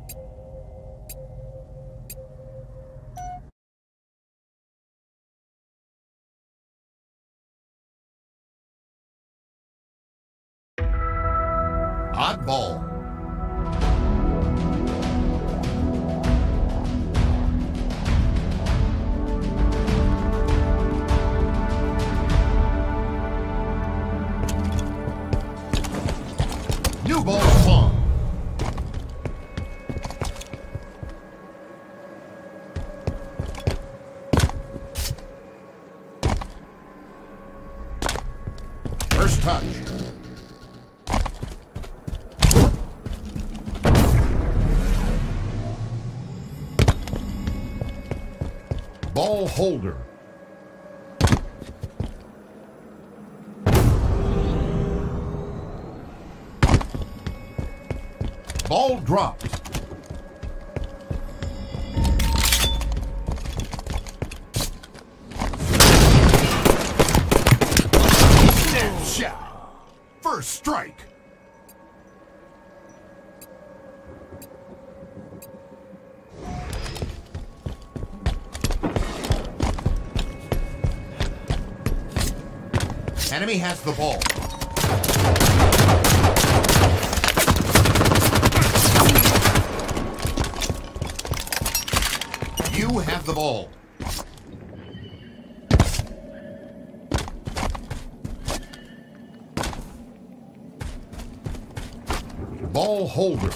Oddball. New ball spawn. First touch. Ball holder. Ball dropped. Snapshot. First strike. Enemy has the ball. You have the ball. Ball holder.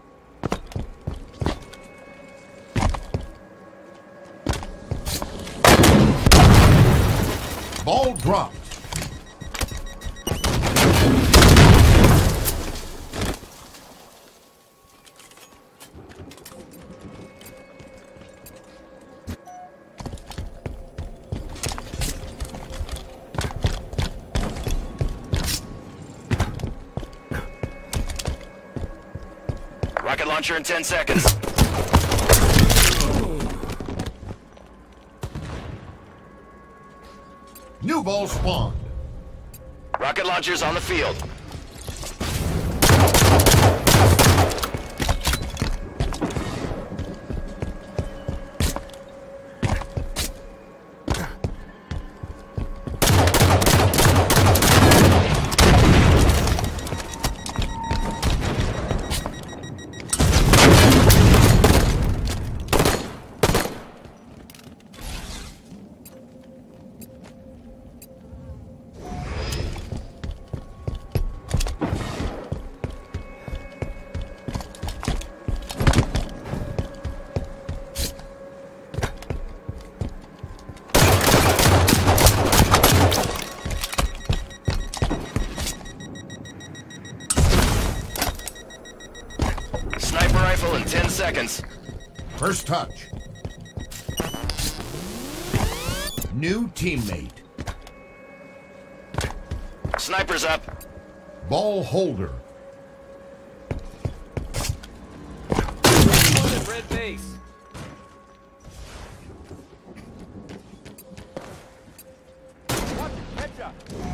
Ball dropped. Rocket launcher in 10 seconds. New ball spawned. Rocket launchers on the field. Sniper rifle in 10 seconds. First touch. New teammate. Sniper's up. Ball holder. Red base. Headshot.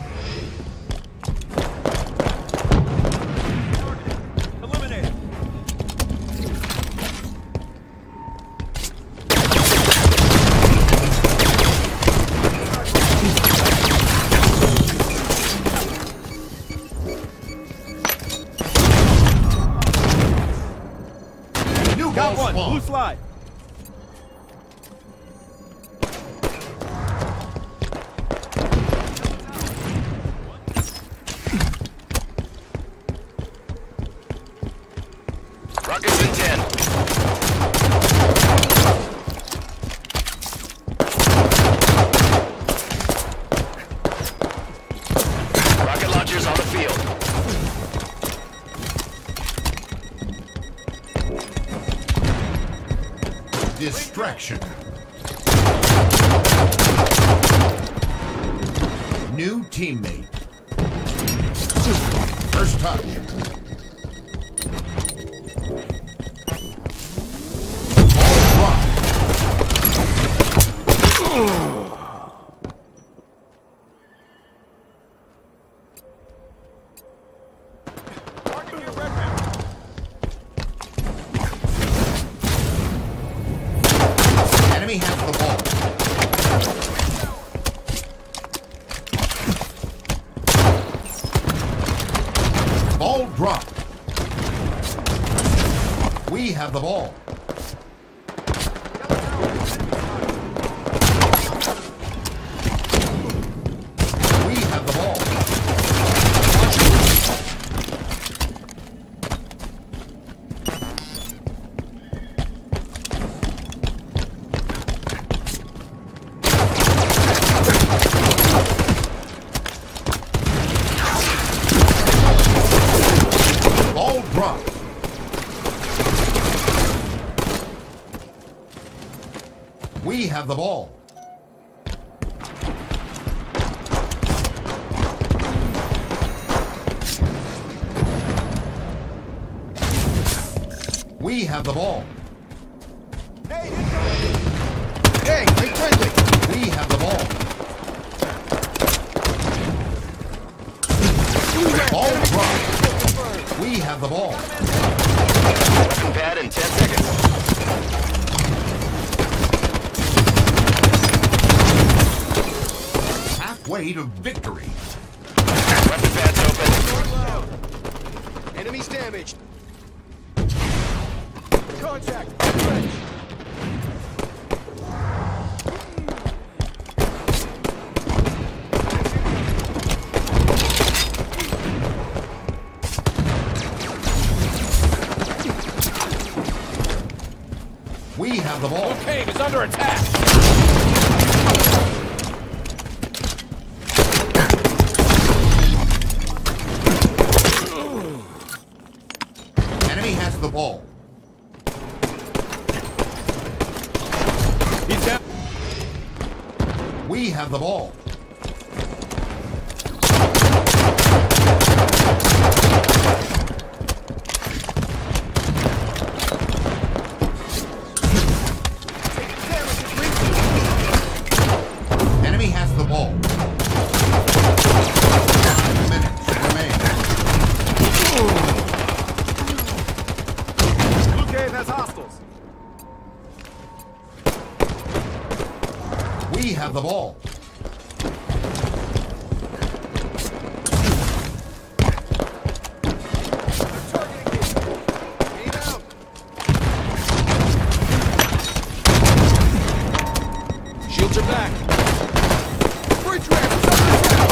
Eliminated. New Got ball one. spawned. Blue slide. Rockets in 10. Rocket launchers on the field. Distraction. New teammate. First touch. dropped. We have the ball. We have the ball. Ball dropped. We have the ball. We have the ball. Hey, friendly. We have the ball. Ball dropped. We have the ball. Weapon pad in 10 seconds. Halfway to victory. Weapon pad's open. enemies damaged. Contact. Trench. We have the ball. Cave is under attack. Enemy has the ball. He's down. We have the ball. Enemy has the ball. 5 minutes remain. Blue Cave has hostiles. We have the ball. Aim out. Shields are back. Bridge ramp is under attack.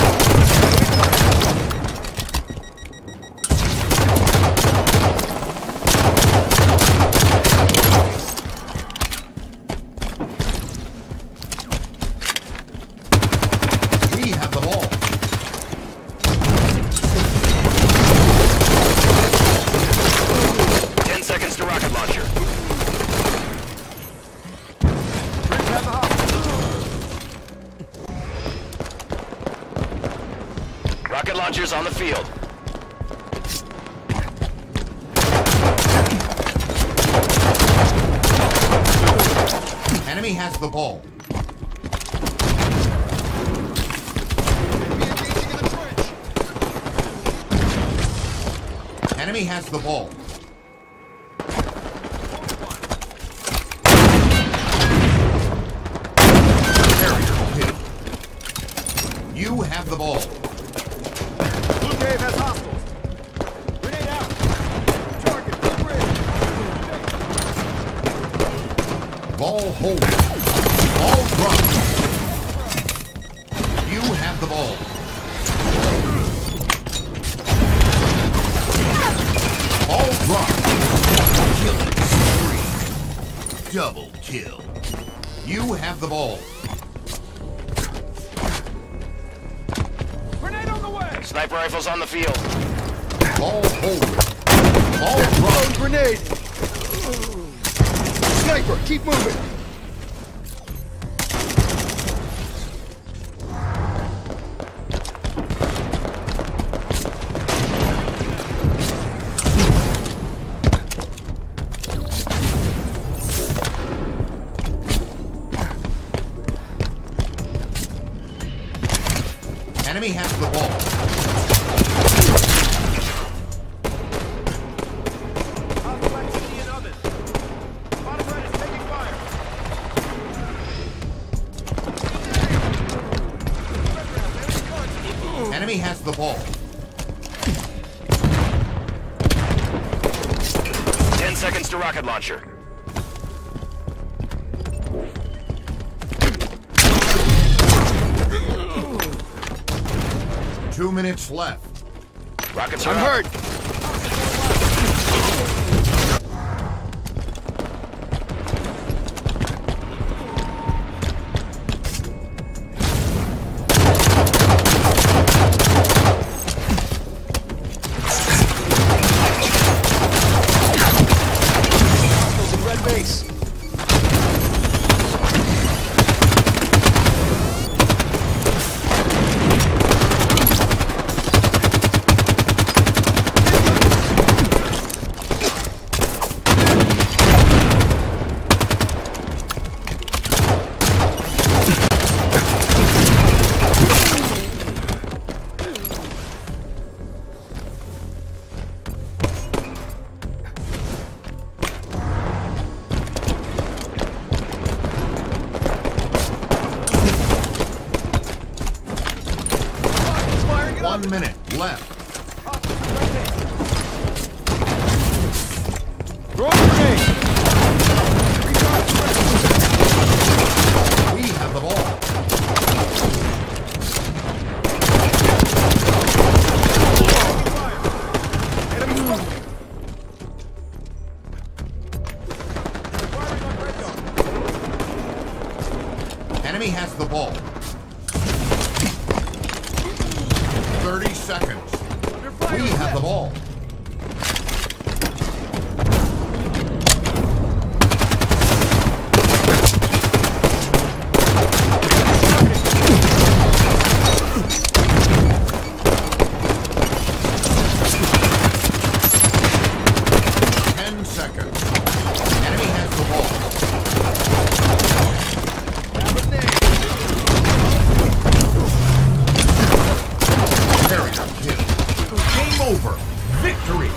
We have the ball. Ten seconds to rocket launcher. Bridge has a hostile. Rocket launchers on the field. Enemy has the ball. Engaging in the trench. Enemy has the ball. Carrier hit. You have the ball. Blue Cave has hostiles. Grenade out. Target. Bridge. Ball holder. Ball dropped. You have the ball. Ball dropped. Killing spree. Double kill. You have the ball. Grenade on the way. Sniper rifles on the field. Ball holder. Ball dropped. Grenade. Sniper, keep moving. Enemy has the ball. Hostile activity in oven. Bottom right is taking fire. Enemy has the ball. 10 seconds to rocket launcher. Two minutes left. Rockets are I'm up. hurt. Hostiles in red base. Firing it up. 1 minute left. Throw a grenade. We have the ball. Enemy has the ball. 30 seconds. We have the ball. Seconds. Enemy has the ball. Carrier kill. Game over. Victory.